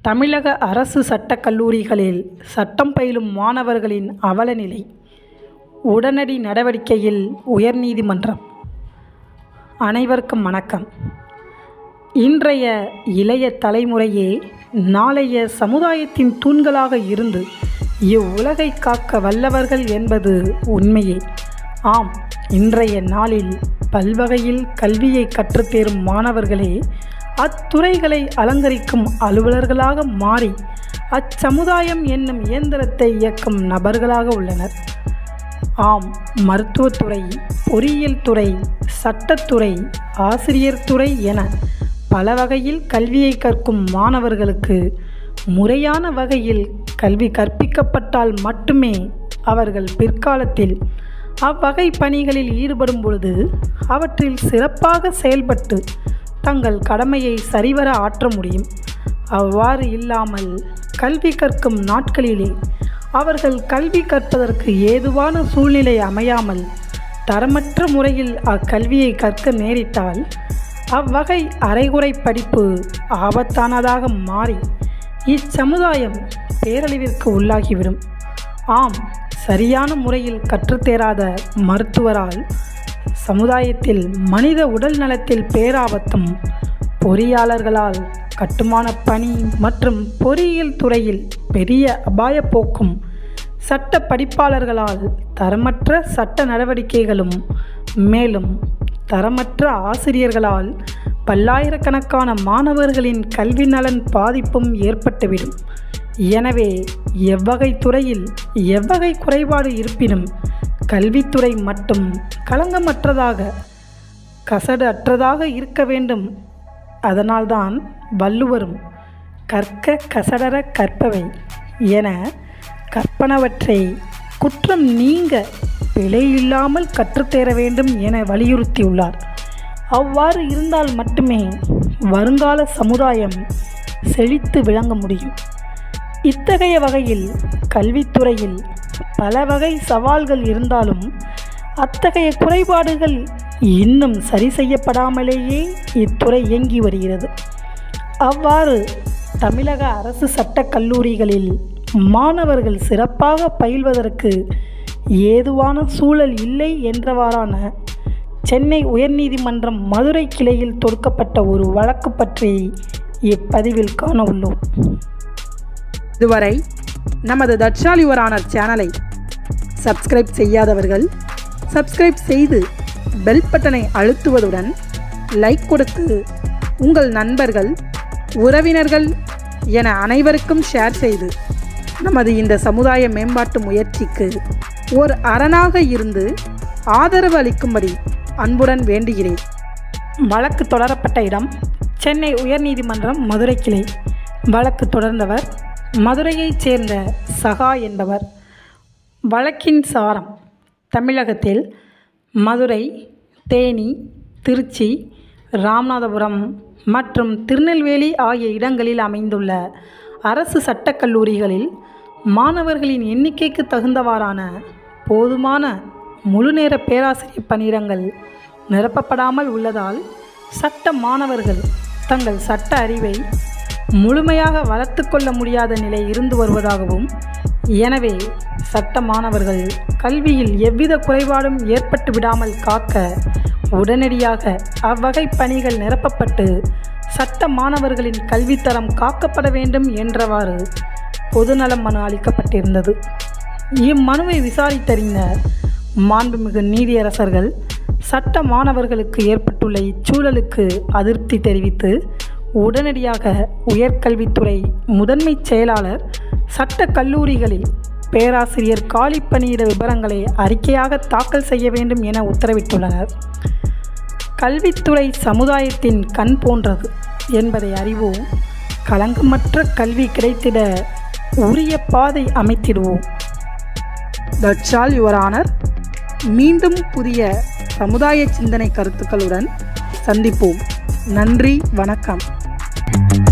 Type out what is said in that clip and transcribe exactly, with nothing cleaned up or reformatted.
தமிழக அரசு சட்டக் கல்லூரிகளில் சட்டம் பயிலும் மாணவர்களின் அவலநிலை. உடனடி நடவடிக்கையில் உயர்நீதிமன்றம். அனைவருக்கும் வணக்கம். இன்றைய இளைய தலைமுறையே நாளைய சமுதாயத்தின் தூண்களாக இருந்து இவ்வுலகை காக்க வல்லவர்கள் என்பது உண்மையே. ஆம், இன்றைய நாளில் பல்வகையில் கல்வியை கற்றுத்தேரும் மாணவர்களே அத்துறைகளை அலங்கரிக்கும் அலுவலர்களாக மாறி அச்சமுதாயம் என்னும் இயந்திரத்தை இயக்கும் நபர்களாக உள்ளனர். ஆம், மருத்துவத்துறை, பொறியியல் துறை, சட்டத்துறை, ஆசிரியர் துறை என பல வகையில் கல்வியை கற்கும் மாணவர்களுக்கு முறையான வகையில் கல்வி கற்பிக்கப்பட்டால் மட்டுமே அவர்கள் பிற்காலத்தில் அவ்வகை பணிகளில் ஈடுபடும் பொழுது அவற்றில் சிறப்பாக செயல்பட்டு தங்கள் கடமையை சரிவர ஆற்ற முடியும். அவ்வாறு இல்லாமல் கல்வி கற்கும் நாட்களிலே அவர்கள் கல்வி கற்பதற்கு ஏதுவான சூழ்நிலை அமையாமல் தரமற்ற முறையில் அக்கல்வியை கற்க நேரிட்டால் அவ்வகை அரைகுறை படிப்பு ஆபத்தானதாக மாறி இச்சமுதாயம் பேரழிவிற்கு உள்ளாகிவிடும். ஆம், சரியான முறையில் கற்றுத்தேராத மருத்துவரால் சமுதாயத்தில் மனித உடல் நலத்தில் பேராபத்தும், பொறியாளர்களால் கட்டுமான பணி மற்றும் பொறியியல் துறையில் பெரிய அபாய போக்கும், சட்ட படிப்பாளர்களால் தரமற்ற சட்ட நடவடிக்கைகளும், மேலும் தரமற்ற ஆசிரியர்களால் பல்லாயிரக்கணக்கான மாணவர்களின் கல்வி நலன் பாதிப்பும் ஏற்பட்டுவிடும். எனவே எவ்வகை துறையில் எவ்வகை குறைபாடு இருப்பினும் கல்வித்துறை மட்டும் களங்கமற்றதாக, கசடு அற்றதாக இருக்க வேண்டும். அதனால்தான் வள்ளுவரும் கற்க கசடர கற்பவை என கற்பனவற்றை குற்றம் நீங்க பிழை இல்லாமல் கற்றுத்தேர வேண்டும் என வலியுறுத்தியுள்ளார். அவ்வாறு இருந்தால் மட்டுமே வருங்கால சமுதாயம் செழித்து விளங்க முடியும். இத்தகைய வகையில் கல்வித்துறையில் பல வகை சவால்கள் இருந்தாலும் அத்தகைய குறைபாடுகள் இன்னும் சரி செய்யப்படாமலேயே இத்துறை இயங்கி வருகிறது. அவ்வாறு தமிழக அரசு சட்டக் கல்லூரிகளில் மாணவர்கள் சிறப்பாக பயில்வதற்கு ஏதுவான சூழல் இல்லை என்றவாறான சென்னை உயர்நீதிமன்றம் மதுரை கிளையில் தொடுக்கப்பட்ட ஒரு வழக்கு பற்றி இப்பதிவில் காண உள்ளோம். இதுவரை நமது தட்சால் யுவர் ஆனர் சேனலை சப்ஸ்கிரைப் செய்யாதவர்கள் சப்ஸ்கிரைப் செய்து பெல் பட்டனை அழுத்துவதுடன் லைக் கொடுத்து உங்கள் நண்பர்கள், உறவினர்கள் என அனைவருக்கும் ஷேர் செய்து நமது இந்த சமுதாய மேம்பாட்டு முயற்சிக்கு ஒரு அரணாக இருந்து ஆதரவு அளிக்கும்படி அன்புடன் வேண்டுகிறேன். வழக்கு தொடரப்பட்ட இடம் சென்னை உயர்நீதிமன்றம் மதுரை கிளை. வழக்கு தொடர்ந்தவர் மதுரையைச் சேர்ந்த சகா என்பவர். வழக்கின் சாரம்: தமிழகத்தில் மதுரை, தேனி, திருச்சி, ராமநாதபுரம் மற்றும் திருநெல்வேலி ஆகிய இடங்களில் அமைந்துள்ள அரசு சட்டக் கல்லூரிகளில் மாணவர்களின் எண்ணிக்கைக்கு தகுந்தவாறான போதுமான முழுநேர பேராசிரியர் பணியிடங்கள் நிரப்பப்படாமல் உள்ளதால் சட்ட மாணவர்கள் தங்கள் சட்ட அறிவை முழுமையாக வளர்த்து கொள்ள முடியாத நிலை இருந்து வருவதாகவும், எனவே சட்ட மாணவர்கள் கல்வியில் எவ்வித குறைபாடும் ஏற்பட்டு விடாமல் காக்க உடனடியாக அவ்வகை பணிகள் நிரப்பப்பட்டு சட்ட மாணவர்களின் கல்வித்தரம் காக்கப்பட வேண்டும் என்றவாறு பொதுநலம் மனு அளிக்கப்பட்டிருந்தது. இம்மனுவை விசாரித்தறிந்த மாண்புமிகு நீதியரசர்கள் சட்ட மாணவர்களுக்கு ஏற்பட்டுள்ள இச்சூழலுக்கு அதிருப்தி தெரிவித்து உடனடியாக உயர்கல்வித்துறை முதன்மை செயலாளர் சட்ட கல்லூரிகளில் பேராசிரியர் காலி பணியிட விவரங்களை அறிக்கையாக தாக்கல் செய்ய வேண்டும் என உத்தரவிட்டுள்ளனர். கல்வித்துறை சமுதாயத்தின் கண் போன்றது என்பதை அறிவோம். களங்கமற்ற கல்வி கிடைத்திட உரிய பாதை அமைத்திடுவோம். That's all your honour. மீண்டும் புதிய சமுதாய சிந்தனை கருத்துக்களுடன் சந்திப்போம். நன்றி, வணக்கம்.